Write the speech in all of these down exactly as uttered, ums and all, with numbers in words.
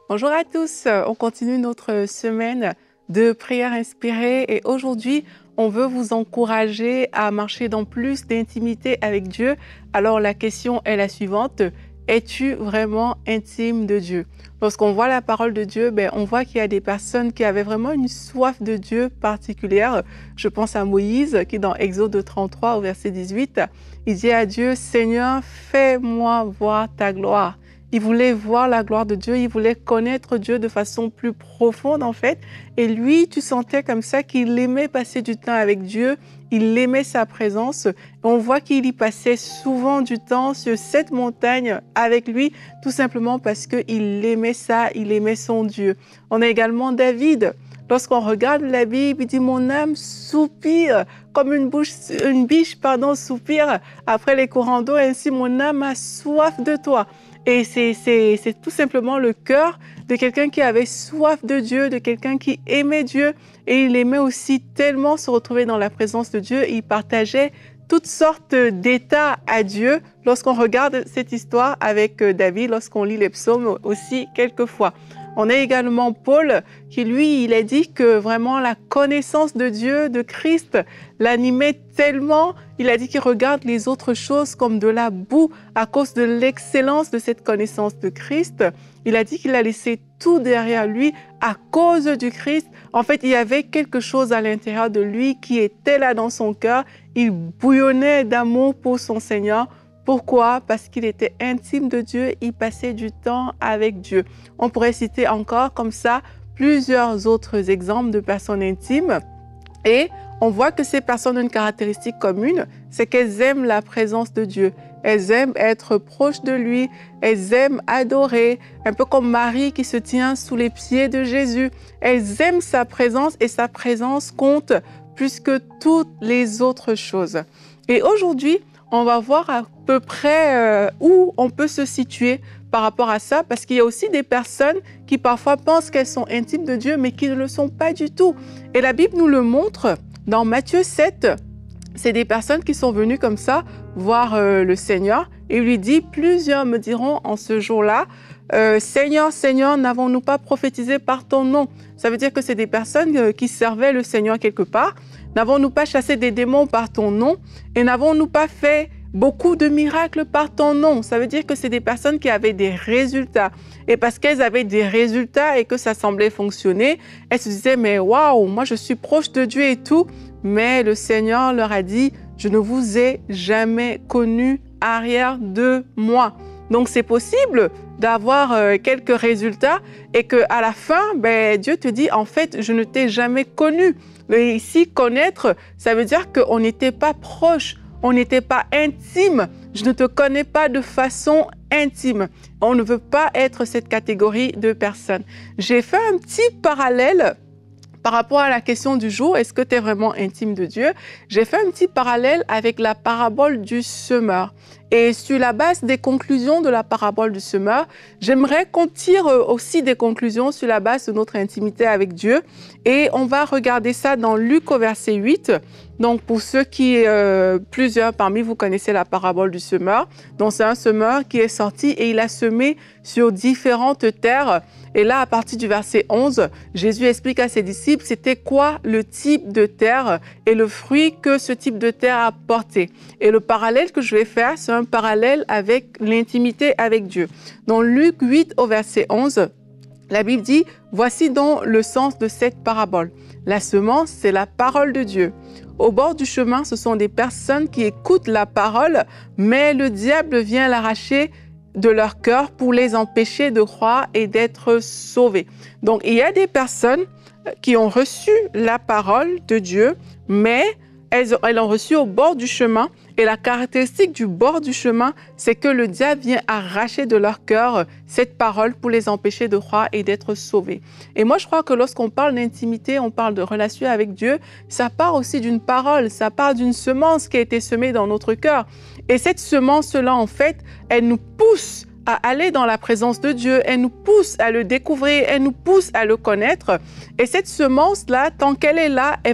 Bonjour à tous, on continue notre semaine de prières inspirées et aujourd'hui, on veut vous encourager à marcher dans plus d'intimité avec Dieu. Alors la question est la suivante, es-tu vraiment intime de Dieu? Lorsqu'on voit la parole de Dieu, ben, on voit qu'il y a des personnes qui avaient vraiment une soif de Dieu particulière. Je pense à Moïse qui dans Exode trente-trois au verset dix-huit, il dit à Dieu, Seigneur, fais-moi voir ta gloire. Il voulait voir la gloire de Dieu, il voulait connaître Dieu de façon plus profonde en fait. Et lui, tu sentais comme ça qu'il aimait passer du temps avec Dieu, il aimait sa présence. Et on voit qu'il y passait souvent du temps sur cette montagne avec lui, tout simplement parce qu'il aimait ça, il aimait son Dieu. On a également David. Lorsqu'on regarde la Bible, il dit « Mon âme soupire comme une, bouche, une biche pardon, soupire après les courants d'eau, ainsi mon âme a soif de toi. » Et c'est tout simplement le cœur de quelqu'un qui avait soif de Dieu, de quelqu'un qui aimait Dieu. Et il aimait aussi tellement se retrouver dans la présence de Dieu. Il partageait toutes sortes d'états à Dieu lorsqu'on regarde cette histoire avec David, lorsqu'on lit les psaumes aussi quelquefois. On a également Paul qui, lui, il a dit que vraiment la connaissance de Dieu, de Christ, l'animait tellement. Il a dit qu'il regarde les autres choses comme de la boue à cause de l'excellence de cette connaissance de Christ. Il a dit qu'il a laissé tout derrière lui à cause du Christ. En fait, il y avait quelque chose à l'intérieur de lui qui était là dans son cœur. Il bouillonnait d'amour pour son Seigneur. Pourquoi? Parce qu'il était intime de Dieu, il passait du temps avec Dieu. On pourrait citer encore comme ça plusieurs autres exemples de personnes intimes. Et on voit que ces personnes ont une caractéristique commune, c'est qu'elles aiment la présence de Dieu. Elles aiment être proches de lui, elles aiment adorer, un peu comme Marie qui se tient sous les pieds de Jésus. Elles aiment sa présence et sa présence compte plus que toutes les autres choses. Et aujourd'hui, on va voir à peu près euh, où on peut se situer par rapport à ça, parce qu'il y a aussi des personnes qui parfois pensent qu'elles sont intimes de Dieu, mais qui ne le sont pas du tout. Et la Bible nous le montre dans Matthieu sept. C'est des personnes qui sont venues comme ça voir euh, le Seigneur et il lui dit, plusieurs me diront en ce jour-là, euh, Seigneur, Seigneur, n'avons-nous pas prophétisé par ton nom? Ça veut dire que c'est des personnes euh, qui servaient le Seigneur quelque part. N'avons-nous pas chassé des démons par ton nom? Et n'avons-nous pas fait beaucoup de miracles par ton nom? Ça veut dire que c'est des personnes qui avaient des résultats. Et parce qu'elles avaient des résultats et que ça semblait fonctionner, elles se disaient, mais waouh, moi je suis proche de Dieu et tout. Mais le Seigneur leur a dit, je ne vous ai jamais connu arrière de moi. Donc c'est possible d'avoir euh, quelques résultats et qu'à la fin, ben, Dieu te dit, en fait, je ne t'ai jamais connu. Mais ici, connaître, ça veut dire qu'on n'était pas proche, on n'était pas intime. Je ne te connais pas de façon intime. On ne veut pas être cette catégorie de personnes. J'ai fait un petit parallèle par rapport à la question du jour, est-ce que tu es vraiment intime de Dieu? J'ai fait un petit parallèle avec la parabole du semeur. Et sur la base des conclusions de la parabole du semeur, j'aimerais qu'on tire aussi des conclusions sur la base de notre intimité avec Dieu. Et on va regarder ça dans Luc au verset huit. Donc, pour ceux qui, euh, plusieurs parmi vous connaissez la parabole du semeur. Donc, c'est un semeur qui est sorti et il a semé sur différentes terres. Et là, à partir du verset onze, Jésus explique à ses disciples c'était quoi le type de terre et le fruit que ce type de terre a porté. Et le parallèle que je vais faire, c'est un parallèle avec l'intimité avec Dieu. Dans Luc huit au verset onze, la Bible dit « Voici donc le sens de cette parabole. La semence, c'est la parole de Dieu. Au bord du chemin, ce sont des personnes qui écoutent la parole, mais le diable vient l'arracher de leur cœur pour les empêcher de croire et d'être sauvés. » Donc, il y a des personnes qui ont reçu la parole de Dieu, mais elles, elles l'ont reçue au bord du chemin. Et la caractéristique du bord du chemin, c'est que le diable vient arracher de leur cœur cette parole pour les empêcher de croire et d'être sauvés. Et moi, je crois que lorsqu'on parle d'intimité, on parle de relation avec Dieu, ça part aussi d'une parole, ça part d'une semence qui a été semée dans notre cœur. Et cette semence-là, en fait, elle nous pousse à aller dans la présence de Dieu, elle nous pousse à le découvrir, elle nous pousse à le connaître. Et cette semence-là, tant qu'elle est là, elle va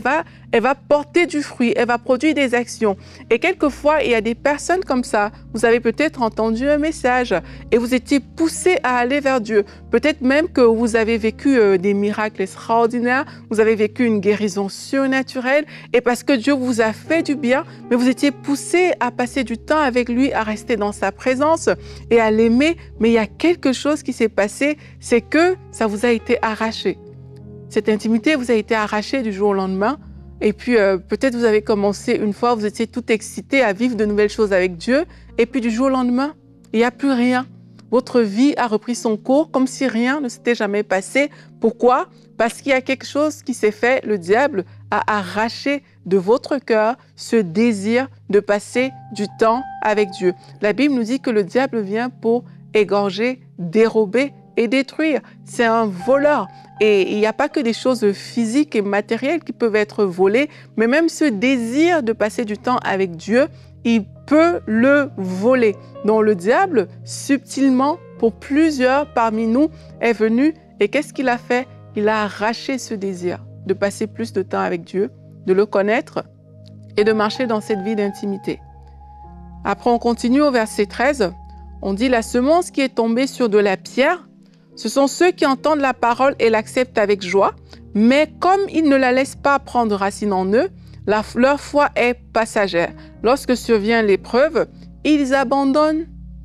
elle va porter du fruit, elle va produire des actions. Et quelquefois, il y a des personnes comme ça. Vous avez peut-être entendu un message et vous étiez poussé à aller vers Dieu. Peut-être même que vous avez vécu euh, des miracles extraordinaires, vous avez vécu une guérison surnaturelle et parce que Dieu vous a fait du bien, mais vous étiez poussé à passer du temps avec lui, à rester dans sa présence et à l'aimer. Mais il y a quelque chose qui s'est passé, c'est que ça vous a été arraché. Cette intimité vous a été arrachée du jour au lendemain. Et puis, euh, peut-être vous avez commencé une fois, vous étiez tout excité à vivre de nouvelles choses avec Dieu. Et puis, du jour au lendemain, il n'y a plus rien. Votre vie a repris son cours comme si rien ne s'était jamais passé. Pourquoi? Parce qu'il y a quelque chose qui s'est fait. Le diable a arraché de votre cœur ce désir de passer du temps avec Dieu. La Bible nous dit que le diable vient pour égorger, dérober et détruire. C'est un voleur. Et il n'y a pas que des choses physiques et matérielles qui peuvent être volées, mais même ce désir de passer du temps avec Dieu, il peut le voler. Donc le diable, subtilement, pour plusieurs parmi nous, est venu et qu'est-ce qu'il a fait? Il a arraché ce désir de passer plus de temps avec Dieu, de le connaître et de marcher dans cette vie d'intimité. Après, on continue au verset treize. On dit « La semence qui est tombée sur de la pierre, ce sont ceux qui entendent la parole et l'acceptent avec joie, mais comme ils ne la laissent pas prendre racine en eux, la, leur foi est passagère. Lorsque survient l'épreuve, ils abandonnent tout. »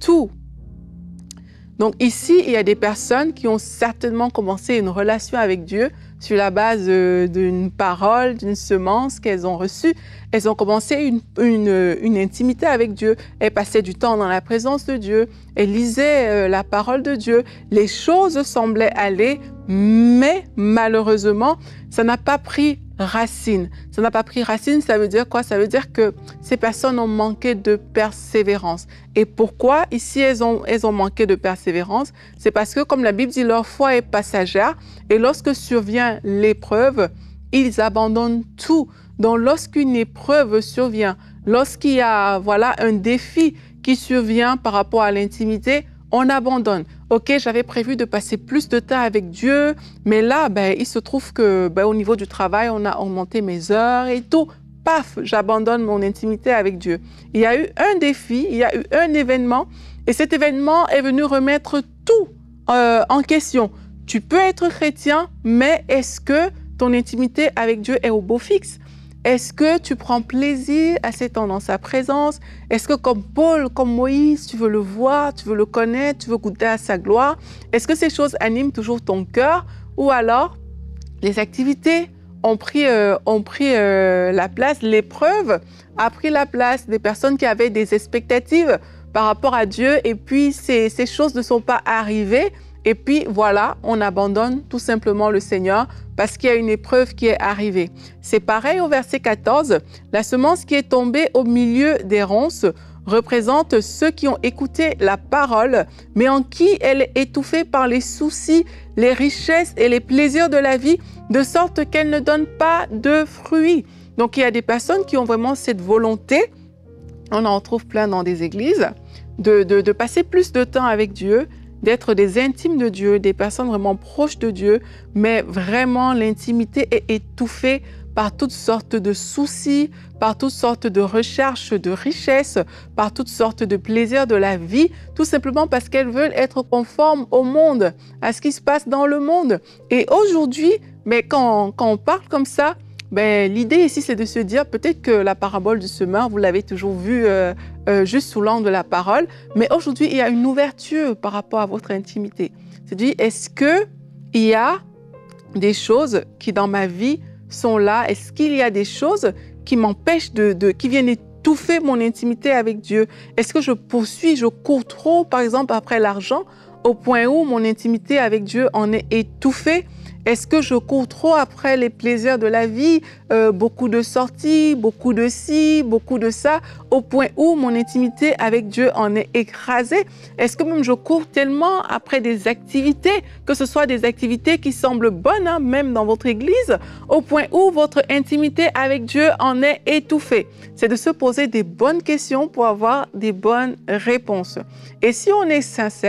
Donc ici, il y a des personnes qui ont certainement commencé une relation avec Dieu sur la base d'une parole, d'une semence qu'elles ont reçue. Elles ont commencé une, une, une intimité avec Dieu. Elles passaient du temps dans la présence de Dieu. Elles lisaient la parole de Dieu. Les choses semblaient aller, mais malheureusement, ça n'a pas pris racine. Ça n'a pas pris racine, ça veut dire quoi? Ça veut dire que ces personnes ont manqué de persévérance. Et pourquoi ici elles ont, elles ont manqué de persévérance? C'est parce que, comme la Bible dit, leur foi est passagère et lorsque survient l'épreuve, ils abandonnent tout. Donc lorsqu'une épreuve survient, lorsqu'il y a voilà, un défi qui survient par rapport à l'intimité, on abandonne. Ok, j'avais prévu de passer plus de temps avec Dieu, mais là, ben, il se trouve que ben, au niveau du travail, on a augmenté mes heures et tout. Paf, j'abandonne mon intimité avec Dieu. Il y a eu un défi, il y a eu un événement, et cet événement est venu remettre tout euh, en question. Tu peux être chrétien, mais est-ce que ton intimité avec Dieu est au beau fixe? Est-ce que tu prends plaisir à s'étendre dans sa présence? Est-ce que comme Paul, comme Moïse, tu veux le voir, tu veux le connaître, tu veux goûter à sa gloire? Est-ce que ces choses animent toujours ton cœur? Ou alors, les activités ont pris, euh, ont pris euh, la place, l'épreuve a pris la place des personnes qui avaient des expectatives par rapport à Dieu et puis ces, ces choses ne sont pas arrivées. Et puis voilà, on abandonne tout simplement le Seigneur parce qu'il y a une épreuve qui est arrivée. C'est pareil au verset quatorze. La semence qui est tombée au milieu des ronces représente ceux qui ont écouté la parole, mais en qui elle est étouffée par les soucis, les richesses et les plaisirs de la vie, de sorte qu'elle ne donne pas de fruits. Donc il y a des personnes qui ont vraiment cette volonté, on en retrouve plein dans des églises, de, de, de passer plus de temps avec Dieu, d'être des intimes de Dieu, des personnes vraiment proches de Dieu, mais vraiment l'intimité est étouffée par toutes sortes de soucis, par toutes sortes de recherches de richesses, par toutes sortes de plaisirs de la vie, tout simplement parce qu'elles veulent être conformes au monde, à ce qui se passe dans le monde. Et aujourd'hui, mais quand, quand on parle comme ça, ben, l'idée ici, c'est de se dire, peut-être que la parabole du semeur, vous l'avez toujours vue euh, euh, juste sous l'angle de la parole, mais aujourd'hui, il y a une ouverture par rapport à votre intimité. C'est-à-dire, est-ce qu'il y a des choses qui, dans ma vie, sont là? Est-ce qu'il y a des choses qui m'empêchent de, de, qui viennent étouffer mon intimité avec Dieu? Est-ce que je poursuis, je cours trop, par exemple, après l'argent, au point où mon intimité avec Dieu en est étouffée? Est-ce que je cours trop après les plaisirs de la vie, euh, beaucoup de sorties, beaucoup de ci, beaucoup de ça, au point où mon intimité avec Dieu en est écrasée? Est-ce que même je cours tellement après des activités, que ce soit des activités qui semblent bonnes, hein, même dans votre église, au point où votre intimité avec Dieu en est étouffée? C'est de se poser des bonnes questions pour avoir des bonnes réponses. Et si on est sincère,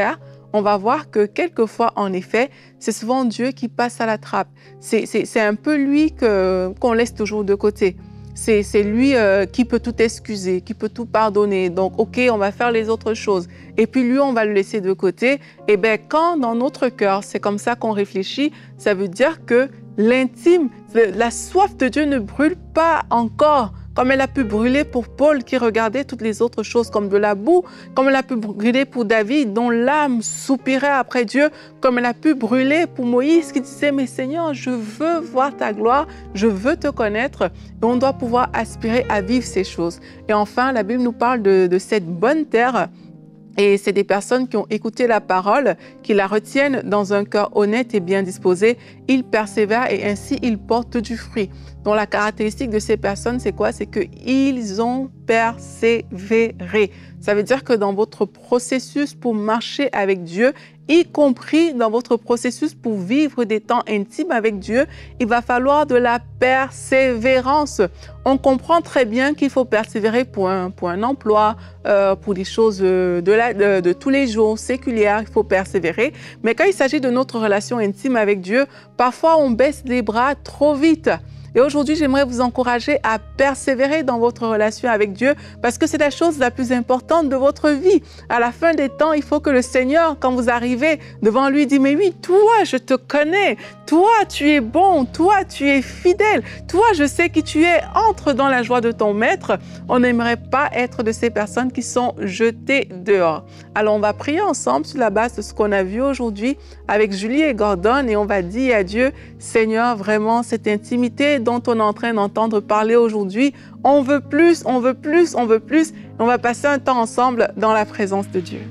on va voir que quelquefois, en effet, c'est souvent Dieu qui passe à la trappe. C'est un peu lui que, qu'on laisse toujours de côté. C'est lui euh, qui peut tout excuser, qui peut tout pardonner. Donc, OK, on va faire les autres choses. Et puis lui, on va le laisser de côté. Et bien, quand dans notre cœur, c'est comme ça qu'on réfléchit, ça veut dire que l'intime, la soif de Dieu ne brûle pas encore, comme elle a pu brûler pour Paul qui regardait toutes les autres choses comme de la boue, comme elle a pu brûler pour David dont l'âme soupirait après Dieu, comme elle a pu brûler pour Moïse qui disait « Mais Seigneur, je veux voir ta gloire, je veux te connaître ». Et on doit pouvoir aspirer à vivre ces choses. Et enfin, la Bible nous parle de, de cette bonne terre. Et c'est des personnes qui ont écouté la parole, qui la retiennent dans un cœur honnête et bien disposé. Ils persévèrent et ainsi ils portent du fruit. Donc la caractéristique de ces personnes, c'est quoi? C'est qu'ils ont persévéré. Ça veut dire que dans votre processus pour marcher avec Dieu, y compris dans votre processus pour vivre des temps intimes avec Dieu, il va falloir de la persévérance. On comprend très bien qu'il faut persévérer pour un, pour un emploi, euh, pour des choses de, la, de, de tous les jours, séculières, il faut persévérer. Mais quand il s'agit de notre relation intime avec Dieu, parfois on baisse les bras trop vite. Et aujourd'hui, j'aimerais vous encourager à persévérer dans votre relation avec Dieu parce que c'est la chose la plus importante de votre vie. À la fin des temps, il faut que le Seigneur, quand vous arrivez devant lui, dit « Mais oui, toi, je te connais. Toi, tu es bon. Toi, tu es fidèle. Toi, je sais qui tu es. Entre dans la joie de ton maître. » On n'aimerait pas être de ces personnes qui sont jetées dehors. Alors, on va prier ensemble sur la base de ce qu'on a vu aujourd'hui avec Julie et Gordon et on va dire à Dieu « Seigneur, vraiment, cette intimité dont on est en train d'entendre parler aujourd'hui, on veut plus, on veut plus, on veut plus. On va passer un temps ensemble dans la présence de Dieu.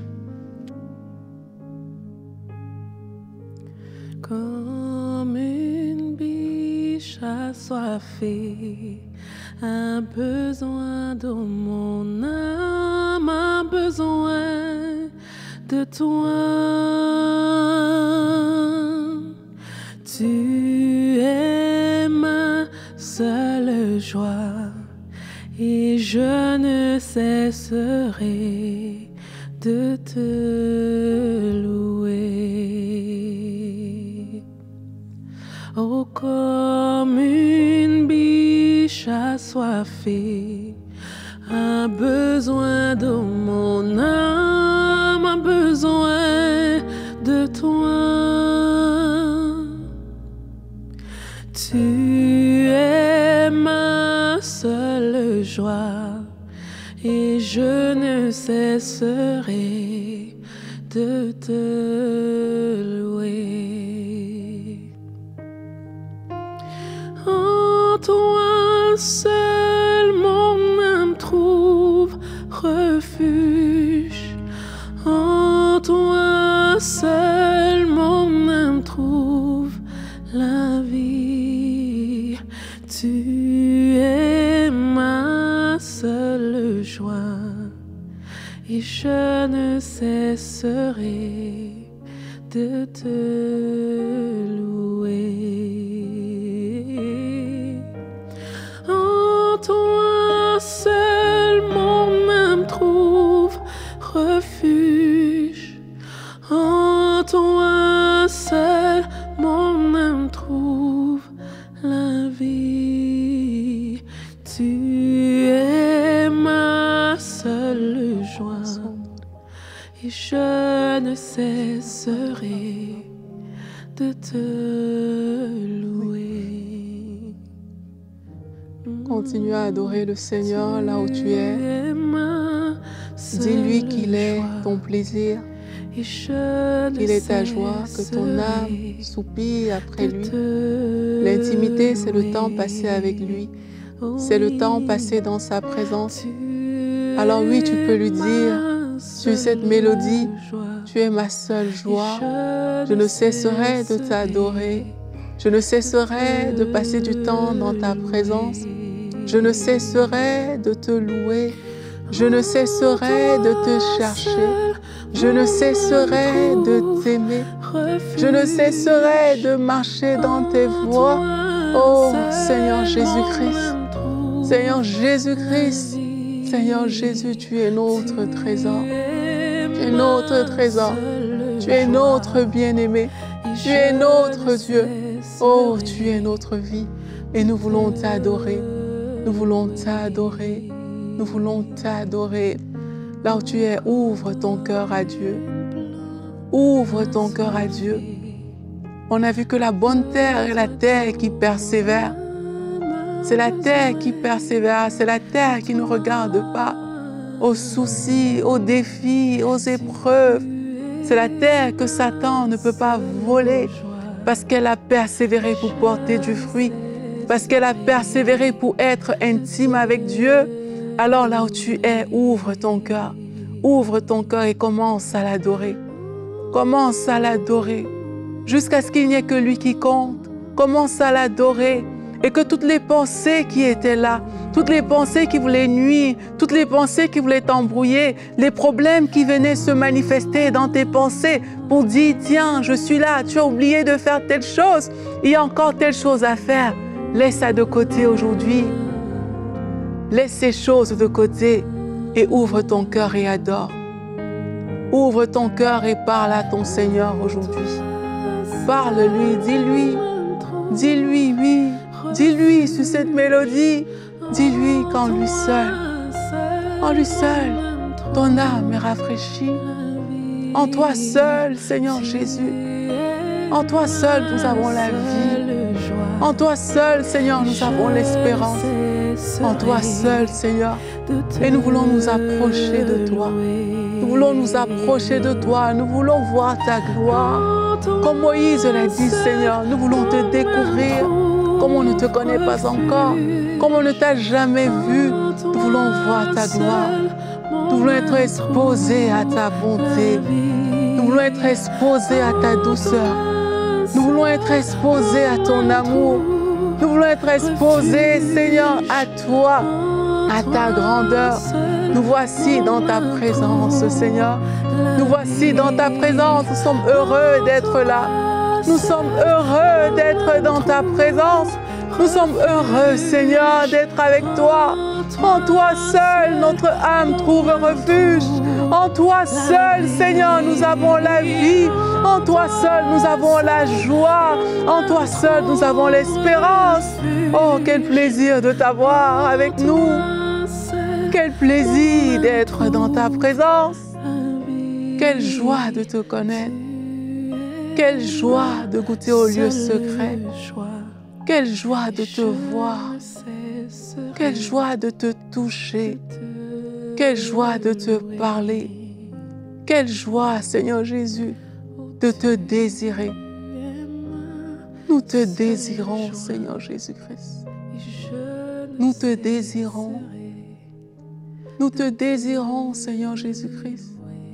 Comme une biche assoiffée, a besoin de mon âme, a besoin de toi. Tu es ma seule joie et je ne cesserai de te louer. Oh, comme une biche assoiffée a besoin de mon âme, a besoin de toi. Tu es ma seule joie et je ne cesserai de te louer. En toi seul mon âme trouve refuge. En toi seul mon âme trouve la vie. Tu es ma seule joie et je ne cesserai de te louer. En toi seul mon âme trouve refuge. En toi seul mon âme trouve la vie. Tu es ma seule joie et je ne cesserai de te louer. Continue à adorer le Seigneur là où tu es. Dis-lui qu'il est ton plaisir, qu'il est ta joie, que ton âme soupire après lui. L'intimité, c'est le temps passé avec lui. C'est le temps passé dans sa présence. Alors oui, tu peux lui dire sur cette mélodie, tu es ma seule joie. Je ne cesserai de t'adorer. Je ne cesserai de passer du temps dans ta présence. Je ne cesserai de te louer. Je ne cesserai de te chercher. Je ne cesserai de t'aimer. Je ne cesserai de marcher dans tes voies. Oh Seigneur Jésus-Christ. Seigneur Jésus-Christ. Seigneur Jésus, tu es notre trésor. Tu es notre trésor. Tu es notre bien-aimé. Tu es notre Dieu. Oh, tu es notre vie. Et nous voulons t'adorer. Nous voulons t'adorer. Nous voulons t'adorer. Là où tu es, ouvre ton cœur à Dieu. Ouvre ton cœur à Dieu. On a vu que la bonne terre est la terre qui persévère. C'est la terre qui persévère. C'est la terre qui ne regarde pas aux soucis, aux défis, aux épreuves. C'est la terre que Satan ne peut pas voler parce qu'elle a persévéré pour porter du fruit, parce qu'elle a persévéré pour être intime avec Dieu. Alors là où tu es, ouvre ton cœur, ouvre ton cœur et commence à l'adorer. Commence à l'adorer jusqu'à ce qu'il n'y ait que lui qui compte. Commence à l'adorer et que toutes les pensées qui étaient là, toutes les pensées qui voulaient nuire, toutes les pensées qui voulaient t'embrouiller, les problèmes qui venaient se manifester dans tes pensées pour dire, tiens, je suis là, tu as oublié de faire telle chose, il y a encore telle chose à faire. Laisse ça de côté aujourd'hui. Laisse ces choses de côté et ouvre ton cœur et adore. Ouvre ton cœur et parle à ton Seigneur aujourd'hui. Parle-lui, dis-lui, dis-lui, oui, dis-lui sur cette mélodie. Dis-lui qu'en lui seul, en lui seul, ton âme est rafraîchie. En toi seul, Seigneur Jésus, en toi seul, nous avons la vie. En toi seul, Seigneur, nous avons l'espérance. En toi seul, Seigneur. Et nous voulons nous approcher de toi. Nous voulons nous approcher de toi. Nous voulons voir ta gloire. Comme Moïse l'a dit, Seigneur, nous voulons te découvrir comme on ne te connaît pas encore, comme on ne t'a jamais vu. Nous voulons voir ta gloire. Nous voulons être exposés à ta bonté. Nous voulons être exposés à ta douceur. Nous voulons être exposés à ton amour. Nous voulons être exposés, Seigneur, à toi, à ta grandeur. Nous voici dans ta présence, Seigneur. Nous voici dans ta présence. Nous sommes heureux d'être là. Nous sommes heureux d'être dans ta présence. Nous sommes heureux, Seigneur, d'être avec toi. En toi seul, notre âme trouve refuge. En toi seul, Seigneur, nous avons la vie. En toi seul, nous avons la joie. En toi seul, nous avons l'espérance. Oh, quel plaisir de t'avoir avec nous. Quel plaisir d'être dans ta présence. Quelle joie de te connaître. Quelle joie de goûter au lieu secret. Quelle joie de te voir. Quelle joie de te toucher. Quelle joie de te parler. Quelle joie, Seigneur Jésus, de te désirer. Nous te désirons, Seigneur Jésus-Christ. Nous te désirons. Nous te désirons, Seigneur Jésus-Christ.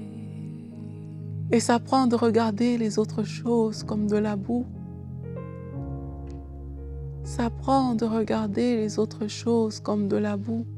Et ça prend de regarder les autres choses comme de la boue. Ça prend de regarder les autres choses comme de la boue.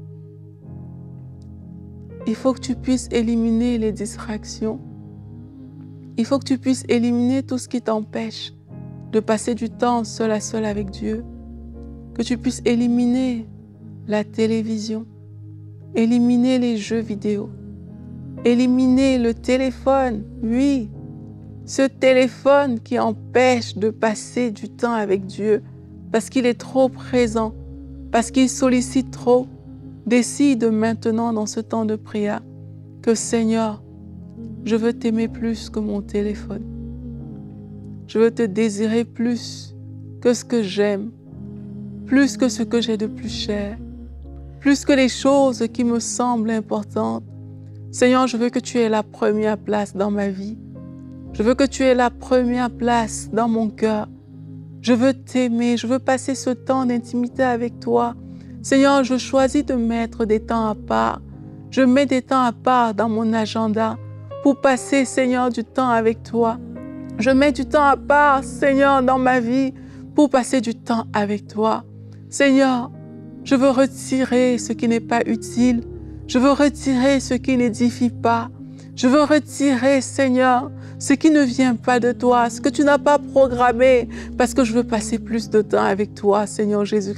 Il faut que tu puisses éliminer les distractions. Il faut que tu puisses éliminer tout ce qui t'empêche de passer du temps seul à seul avec Dieu. Que tu puisses éliminer la télévision, éliminer les jeux vidéo, éliminer le téléphone. Oui, ce téléphone qui empêche de passer du temps avec Dieu parce qu'il est trop présent, parce qu'il sollicite trop. Décide maintenant dans ce temps de prière que Seigneur, je veux t'aimer plus que mon téléphone. Je veux te désirer plus que ce que j'aime, plus que ce que j'ai de plus cher, plus que les choses qui me semblent importantes. Seigneur, je veux que tu aies la première place dans ma vie. Je veux que tu aies la première place dans mon cœur. Je veux t'aimer, je veux passer ce temps d'intimité avec toi. Seigneur, je choisis de mettre des temps à part. Je mets des temps à part dans mon agenda pour passer, Seigneur, du temps avec toi. Je mets du temps à part, Seigneur, dans ma vie pour passer du temps avec toi. Seigneur, je veux retirer ce qui n'est pas utile. Je veux retirer ce qui n'édifie pas. Je veux retirer, Seigneur, ce qui ne vient pas de toi, ce que tu n'as pas programmé, parce que je veux passer plus de temps avec toi, Seigneur Jésus-Christ.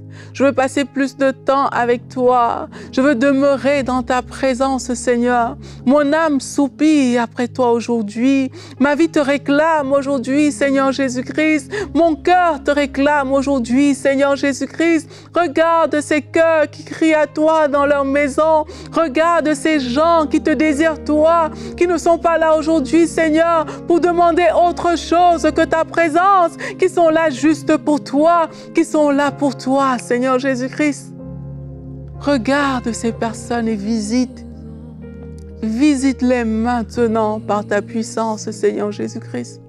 Je veux passer plus de temps avec toi. Je veux demeurer dans ta présence, Seigneur. Mon âme soupire après toi aujourd'hui. Ma vie te réclame aujourd'hui, Seigneur Jésus-Christ. Mon cœur te réclame aujourd'hui, Seigneur Jésus-Christ. Regarde ces cœurs qui crient à toi dans leur maison. Regarde ces gens qui te désirent toi, qui ne sont pas là aujourd'hui, Seigneur, pour demander autre chose que ta présence, qui sont là juste pour toi, qui sont là pour toi, Seigneur Jésus-Christ. Regarde ces personnes et visite. Visite-les maintenant par ta puissance, Seigneur Jésus-Christ.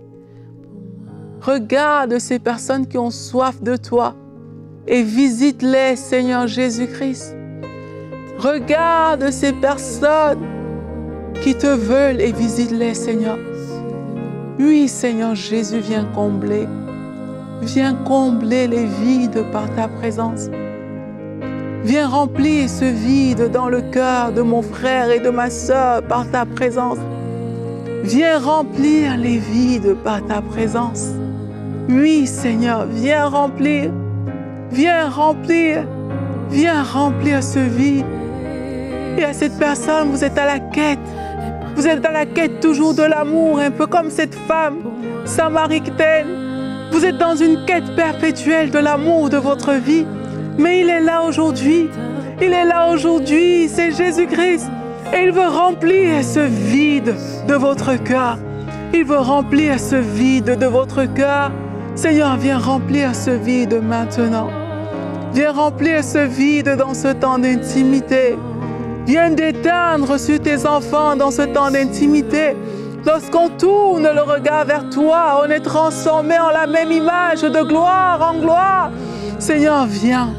Regarde ces personnes qui ont soif de toi et visite-les, Seigneur Jésus-Christ. Regarde ces personnes qui te veulent et visite-les, Seigneur. Oui, Seigneur Jésus, viens combler. Viens combler les vides par ta présence. Viens remplir ce vide dans le cœur de mon frère et de ma sœur par ta présence. Viens remplir les vides par ta présence. Oui, Seigneur, viens remplir. Viens remplir. Viens remplir ce vide. Et à cette personne, vous êtes à la quête. Vous êtes à la quête toujours de l'amour, un peu comme cette femme samaritaine. Vous êtes dans une quête perpétuelle de l'amour de votre vie. Mais il est là aujourd'hui. Il est là aujourd'hui. C'est Jésus-Christ. Et il veut remplir ce vide de votre cœur. Il veut remplir ce vide de votre cœur. Seigneur, viens remplir ce vide maintenant. Viens remplir ce vide dans ce temps d'intimité. Viens d'éteindre sur tes enfants dans ce temps d'intimité. Lorsqu'on tourne le regard vers toi, on est transformé en la même image de gloire en gloire. Seigneur, viens.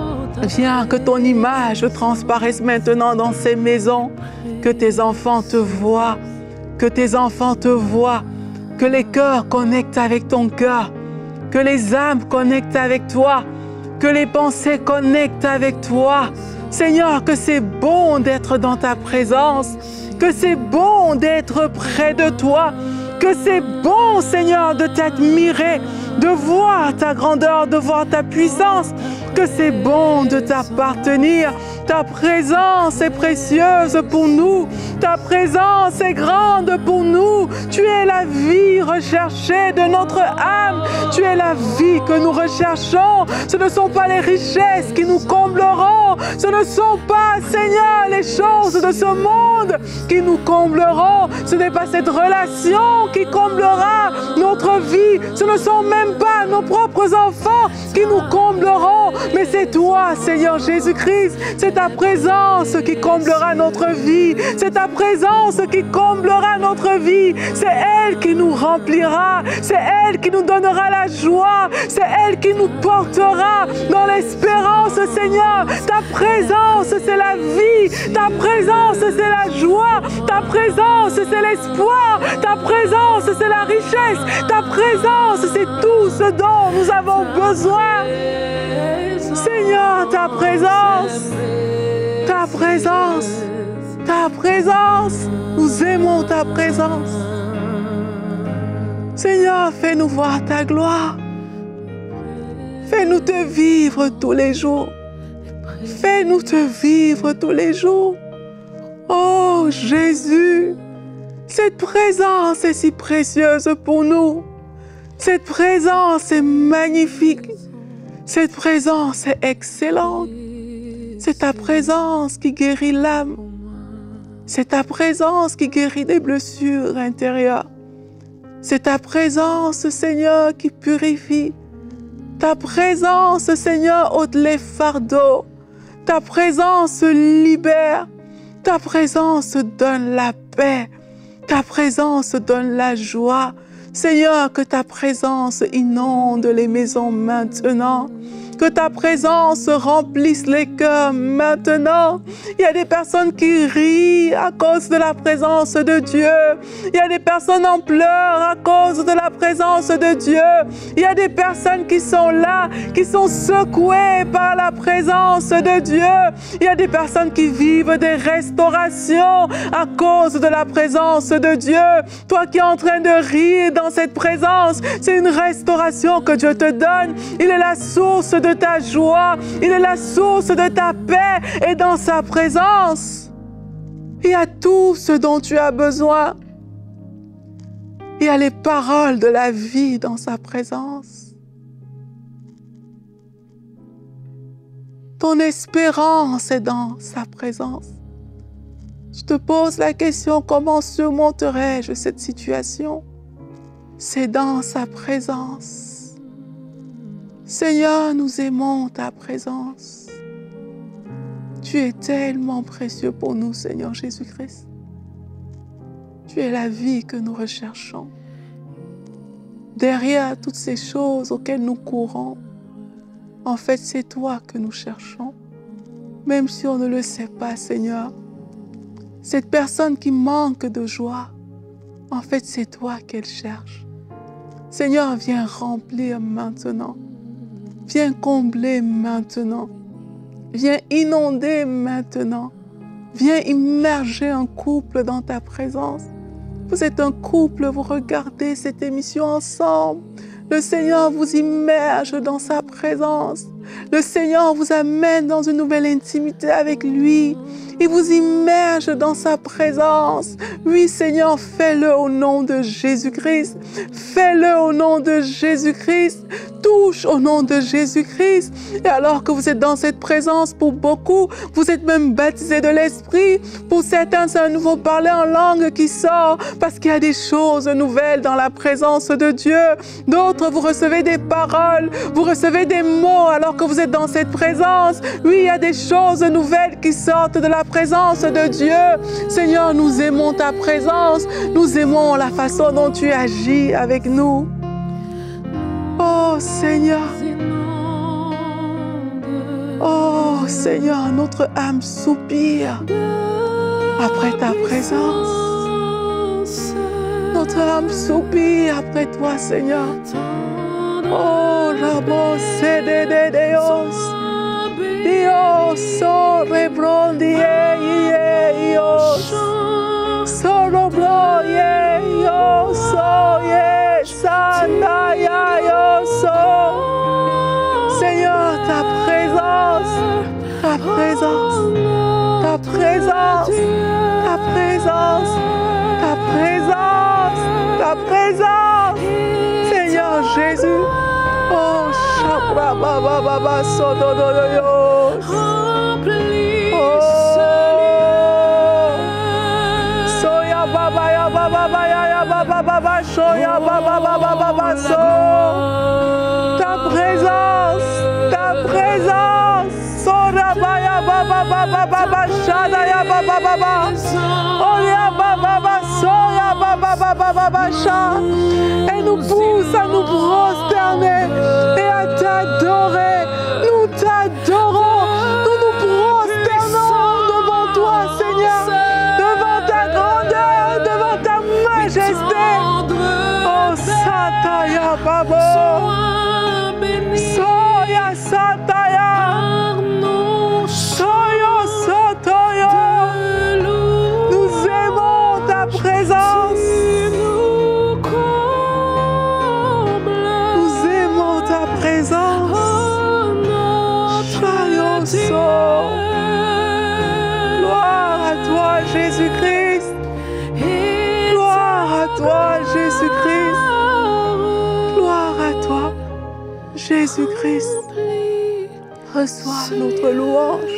Viens, que ton image transparaisse maintenant dans ces maisons. Que tes enfants te voient. Que tes enfants te voient. Que les cœurs connectent avec ton cœur. Que les âmes connectent avec toi. Que les pensées connectent avec toi. Seigneur, que c'est bon d'être dans ta présence. Que c'est bon d'être près de toi. Que c'est bon, Seigneur, de t'admirer, de voir ta grandeur, de voir ta puissance. Que c'est bon de t'appartenir. Ta présence est précieuse pour nous. Ta présence est grande pour nous. Tu es la vie recherchée de notre âme. Tu es la vie que nous recherchons. Ce ne sont pas les richesses qui nous combleront. Ce ne sont pas, Seigneur, les choses de ce monde qui nous combleront. Ce n'est pas cette relation qui comblera notre vie. Ce ne sont même pas nos propres enfants qui nous combleront. Mais c'est toi, Seigneur Jésus-Christ. C'est ta présence qui comblera notre vie. C'est ta présence qui comblera notre vie. C'est elle qui nous remplira. C'est elle qui nous donnera la joie. C'est elle qui nous portera dans l'espérance, Seigneur. Ta présence, c'est la vie. Ta présence, c'est la joie. Ta présence, c'est l'espoir. Ta présence, c'est la richesse. Ta présence, c'est tout ce dont nous avons besoin. Seigneur, ta présence, ta présence, ta présence, nous aimons ta présence. Seigneur, fais-nous voir ta gloire. Fais-nous te vivre tous les jours. Fais-nous te vivre tous les jours. Oh Jésus, cette présence est si précieuse pour nous. Cette présence est magnifique. Cette présence est excellente. C'est ta présence qui guérit l'âme. C'est ta présence qui guérit des blessures intérieures. C'est ta présence, Seigneur, qui purifie. Ta présence, Seigneur, ôte les fardeaux. Ta présence libère. Ta présence donne la paix. Ta présence donne la joie. Seigneur, que ta présence inonde les maisons maintenant. Que ta présence remplisse les cœurs maintenant. Il y a des personnes qui rient à cause de la présence de Dieu. Il y a des personnes en pleurs à cause de la présence de Dieu. Il y a des personnes qui sont là, qui sont secouées par la présence de Dieu. Il y a des personnes qui vivent des restaurations à cause de la présence de Dieu. Toi qui es en train de rire dans cette présence, c'est une restauration que Dieu te donne. Il est la source de de ta joie, il est la source de ta paix, et dans sa présence, il y a tout ce dont tu as besoin. Il y a les paroles de la vie dans sa présence. Ton espérance est dans sa présence. Je te pose la question, comment surmonterai-je cette situation? C'est dans sa présence. Seigneur, nous aimons ta présence. Tu es tellement précieux pour nous, Seigneur Jésus-Christ. Tu es la vie que nous recherchons. Derrière toutes ces choses auxquelles nous courons, en fait, c'est toi que nous cherchons. Même si on ne le sait pas, Seigneur, cette personne qui manque de joie, en fait, c'est toi qu'elle cherche. Seigneur, viens remplir maintenant. Viens combler maintenant. Viens inonder maintenant. Viens immerger un couple dans ta présence. Vous êtes un couple, vous regardez cette émission ensemble. Le Seigneur vous immerge dans sa présence. Le Seigneur vous amène dans une nouvelle intimité avec lui. Il vous immerge dans sa présence. Oui, Seigneur, fais-le au nom de Jésus-Christ. Fais-le au nom de Jésus-Christ. Touche au nom de Jésus-Christ. Et alors que vous êtes dans cette présence, pour beaucoup, vous êtes même baptisés de l'Esprit. Pour certains, c'est un nouveau parler en langue qui sort parce qu'il y a des choses nouvelles dans la présence de Dieu. D'autres, vous recevez des paroles, vous recevez des mots alors que vous êtes dans cette présence. Oui, il y a des choses nouvelles qui sortent de la présence de Dieu. Seigneur, nous aimons ta présence. Nous aimons la façon dont tu agis avec nous. Oh Seigneur. Oh Seigneur, notre âme soupire après ta présence. Notre âme soupire après toi, Seigneur. Oh, Rabo, Sede de Dios. Dios, so rebrondi, Dios. Solo gloria, yo soy, Santa, ya yo soy. Seigneur, ta présence, ta présence, ta présence, ta présence, ta présence, ta présence. Seigneur Jésus, oh, Shabra, Baba, Baba, Sodo, Dodo, oh, Soya, Baba, Ya, Baba, Baba, Ya, Baba, Baba, Soya, Baba, Baba, Baba, So. Ta présence, ta présence, Sora, Baya, Baba, Baba, Baba, Shada, Ya, Baba, Baba, Oya, Baba, Baba, Soya, Baba, Baba, Baba, Sha. Et nous pousse à nous prosterner et à t'adorer. Nous t'adorons, nous nous prosternons devant toi, Seigneur, devant ta grandeur, devant ta majesté. Oh, Sataya, Babo, Soya, Sataya, Soyo, Sotoyo. Nous aimons ta présence. Nous aimons ta présence. Chayoso. Gloire à toi, Jésus-Christ. Gloire à toi, Jésus-Christ. Gloire à toi, Jésus-Christ. Reçois notre louange.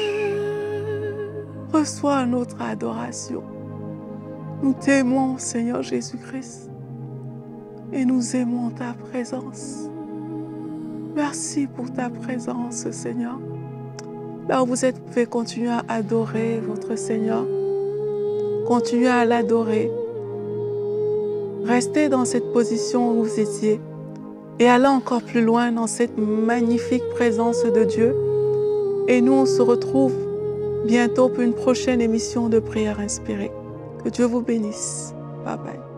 Reçois notre adoration. Nous t'aimons, Seigneur Jésus-Christ. Et nous aimons ta présence. Merci pour ta présence, Seigneur. Là où vous êtes, vous pouvez continuer à adorer votre Seigneur. Continuez à l'adorer. Restez dans cette position où vous étiez et allez encore plus loin dans cette magnifique présence de Dieu. Et nous, on se retrouve bientôt pour une prochaine émission de Prière Inspirée. Que Dieu vous bénisse. Bye bye.